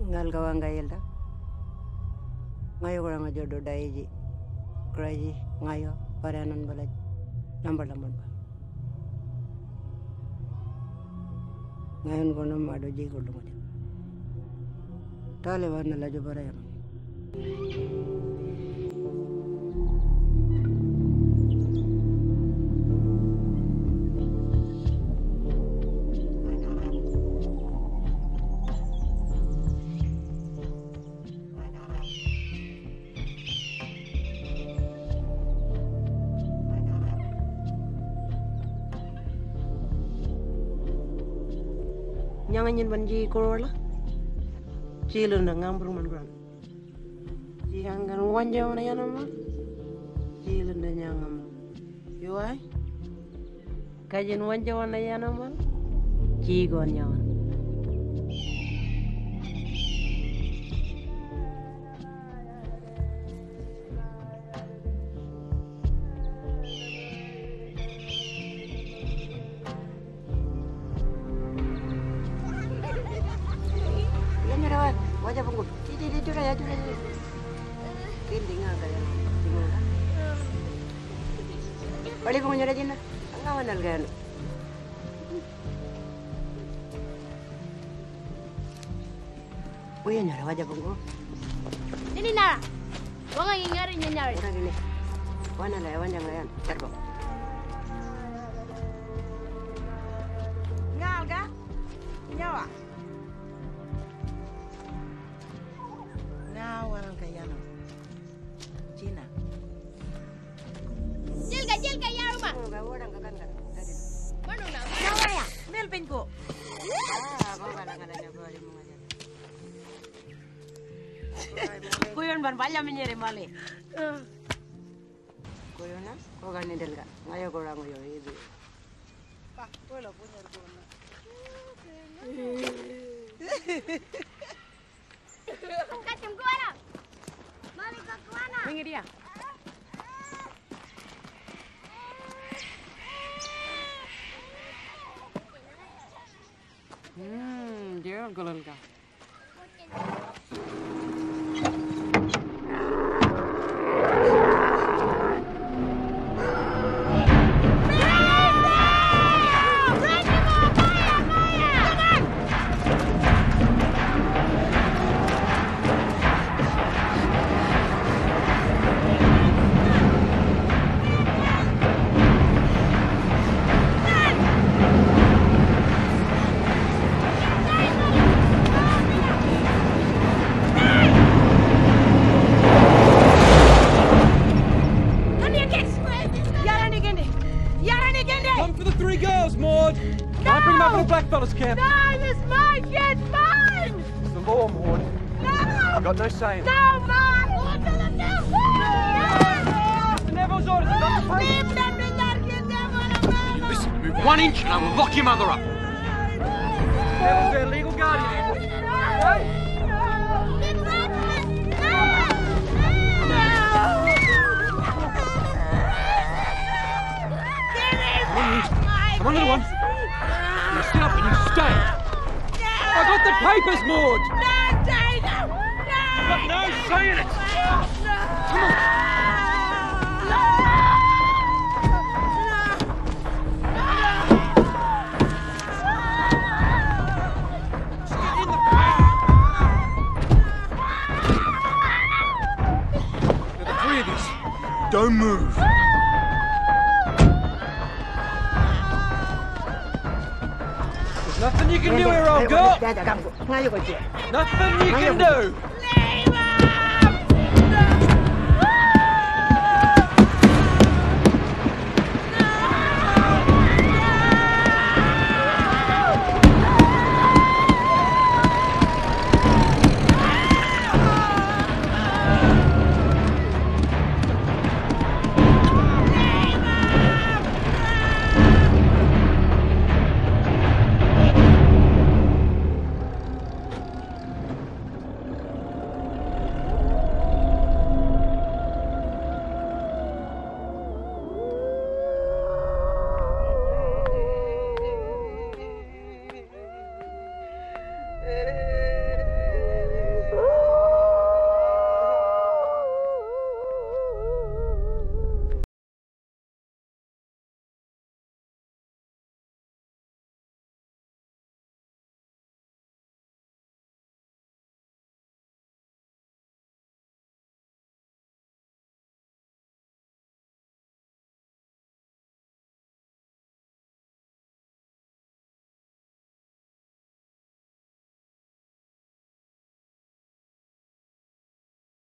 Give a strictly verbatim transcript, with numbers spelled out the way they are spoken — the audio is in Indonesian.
ngal gawanga yelda ngayo kurang aja do daiji kraji ngayo paranan balaj lambar lambar ba ngayon kono mado ji ko lumo tale warna lajo baraya nyanganyin banji korola cilu na ngambur man gran jangan wanja mana yana ma cilu na nyangam yuai kajin wanja mana yana ma cigon nyawan wajah punggung, ini ini juga ya juga ya. Kinding agak ya, gimana? Balik punggung nyala jina, enggak mana kan? Oh iya nyala wajah punggung. Ini nara, gua nggak nyari nyari. Orang gini, mana lah hewan yang lain, terbang. Ngal ga? Nyawa. Orang kaya no, Cina. Jilga jilga ya rumah. Enggak orang kan kan. Mana nak? Nyawa ya, mel penko. Ah, mau kan kan ada boleh mau aja. Kuyon ban banyak menyere male. Kuyona, kau kan nidel kan? Ngayo korang ngayo itu. Pak, kau lo punya rumah. Kacang kuana. Balik ke kuana. Minggir dia. Hmm, dia golol ka. Blackfellas camp. No, this is my kid, mine! It's the law, Maud. No! I've got no say in it. No, mine! No! The Neville's orders are not to pay. Leave them to that kid, they're gonna murder. Listen, move one inch and I will lock your mother up. Neville's their legal guardian. Hey? Come on, little one. You sit up and you stay. I got the papers, Maud. No, Dana! No! I've got no say in it. Come on! No! Get in the car. Now, the three of you, don't move. Nothing you can do here, old girl! Nothing you can do! Eh.